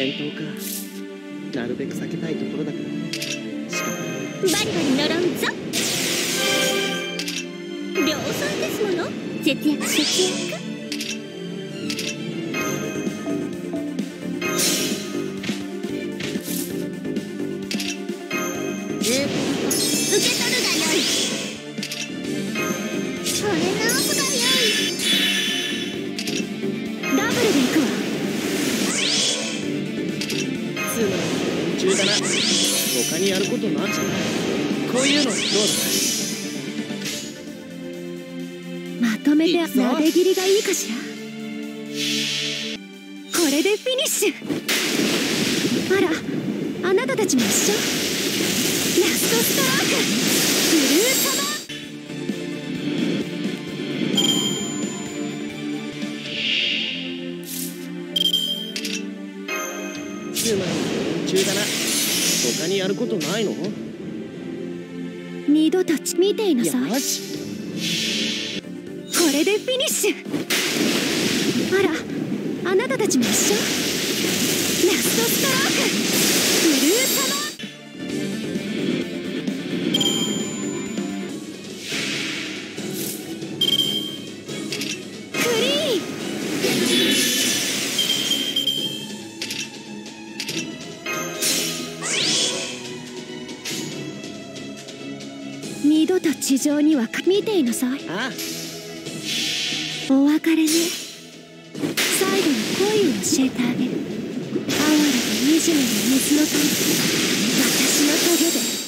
戦闘か。なるべく避けたいところだけど仕方ない。 バリバリ呪うぞ。量産ですもの。節約節約。受け取るがよい。それ直すがよい。ダブルで行くわ。 つまり連中だな。他にやることなんじゃない。こういうのどうだ。 まとめてなで切りがいいかしら。これでフィニッシュ。あら、あなたたちも一緒。ラストストローク。ブルーサマー。 つまり連中だな。他にやることないの。 二度と見ていなさい。 よし、 これでフィニッシュ。あら、あなたたちも一緒。ラストストローク。ブルーサマー。クリーン。二度と地上には見ていなさい。 ああ、 お別れね。最後に恋を教えてあげる。哀れと惨めな水の谷。私の棘で